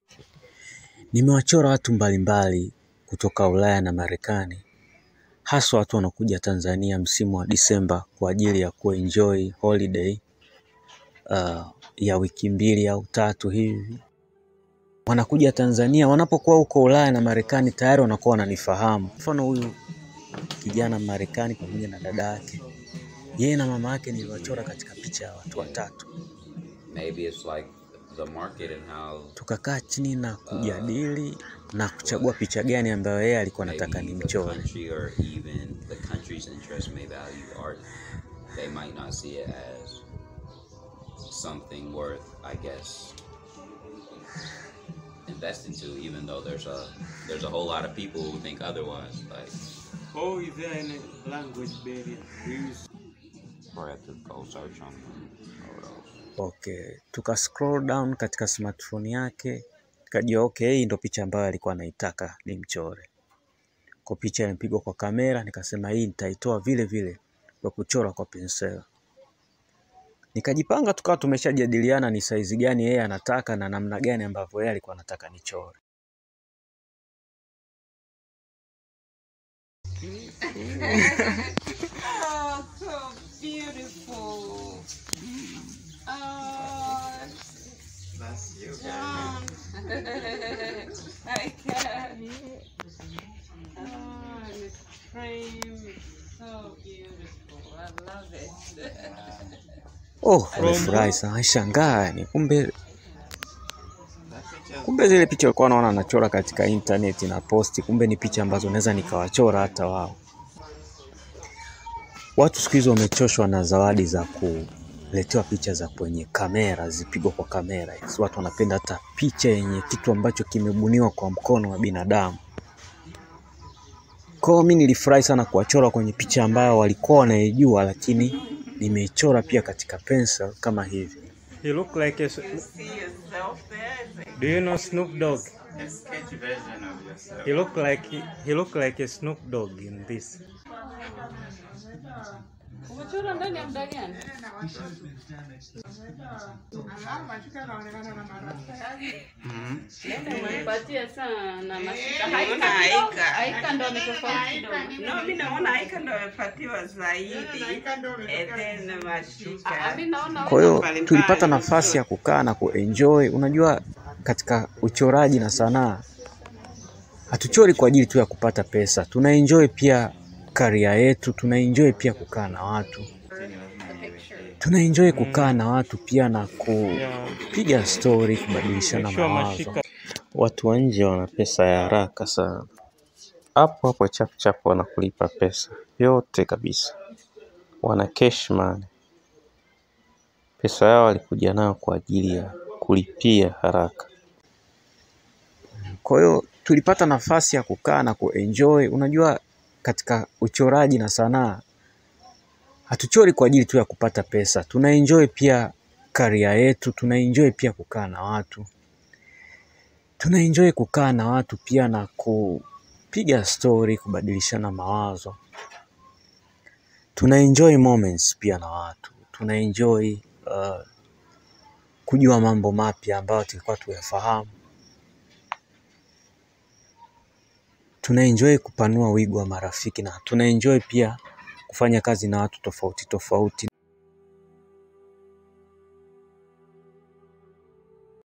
Nimewachora watu mbalimbali kutoka Ulaya na Marekani. Haswa watu wanakuja Tanzania msimu wa Disemba kwa ajili ya kuenjoy holiday ya wiki 2 au 3 hivi. Wanakuja Tanzania, wanapokuwa huko Ulaya na Marekani tayari wanakuwa wananifahamu. Mfano huyu kijana Marekani pamoja na dada yake, yeye na mama yake niliwachora katika picha ya watu 3. Maybe it's like the market and how tukakaa chini na kujadili na kuchagua picha gani ambayo yeye alikuwa anataka nimchore. Or even the country's interest may value art. They might not see it as something worth, I guess, investing to, even though there's a whole lot of people who think otherwise. Like, oh, is there any language barrier? or have to go search on them. Okay, tuka scroll down katika smartphone yake, tukajua okay, hii ndio picha ambayo alikuwa anaitaka nimchore. Kwa picha ilipigwa kwa kamera, nikasema hii nitaitoa vile vile kwa kuchora kwa penseli. Nikajipanga, tukawa tumeshajadiliana ni size gani yeye anataka na namna gani ambavyo yeye alikuwa anataka nichore. Oh, so beautiful. Oh, That's you, John. I can. Oh, and the frame is so beautiful. I love it. Oh, nimefurahi sana, shangaa ni kumbe zile picha walikuwa naona anachora katika internet na posti, kumbe ni picha ambazo naweza nikawachora hata wao. Watu siku hizo wamechoshwa na zawadi za kuletewa picha za kwenye kamera, zipigwa kwa kamera. Watu wanapenda hata picha yenye kitu ambacho kimebuniwa kwa mkono wa binadamu. Kwa hiyo mimi nilifurahi sana kuwachora kwenye picha ambayo walikuwa wanaijua, lakini nimeichora pia katika pencil kama hivi. You look like a... See yourself there? Do you know Snoop Dogg? A sketch version of yourself. He look like a Snoop Dogg in this. Umechora ndani ya muda gani? Umenipatia sana na mashika. Haika ndo ametofauti kidogo. No, mimi naona haika ndo amepatiwa zaidi. Then mashika. Mimi naona Kwa hiyo tulipata nafasi ya kukaa na kuenjoy. Unajua katika uchoraji na sanaa hatuchori kwa ajili tu ya kupata pesa. Tunaenjoy pia career yetu, tunaenjoy pia kukaa na watu. Tunaenjoy kukaa na watu pia na kupiga story, kubadilishana mawazo. Watu wa nje wana pesa ya haraka sana. Hapo chap chap wanakulipa pesa yote kabisa. Wana cash money. Pesa yao walikuja nayo kwa ajili ya kulipia haraka. Kwa hiyo tulipata nafasi ya kukaa na kuenjoy. Unajua katika uchoraji na sanaa hatuchori kwa ajili tu ya kupata pesa. Tunaenjoy pia career yetu, tunaenjoy pia kukaa na watu. Tunaenjoy kukaa na watu pia na kupiga story, kubadilishana mawazo. Tunaenjoy moments pia na watu. Tunaenjoy kujua mambo mapya ambayo tulikuwa tuyafahamu. Tunaenjoy kupanua wigo wa marafiki na tunaenjoy pia kufanya kazi na watu tofauti tofauti.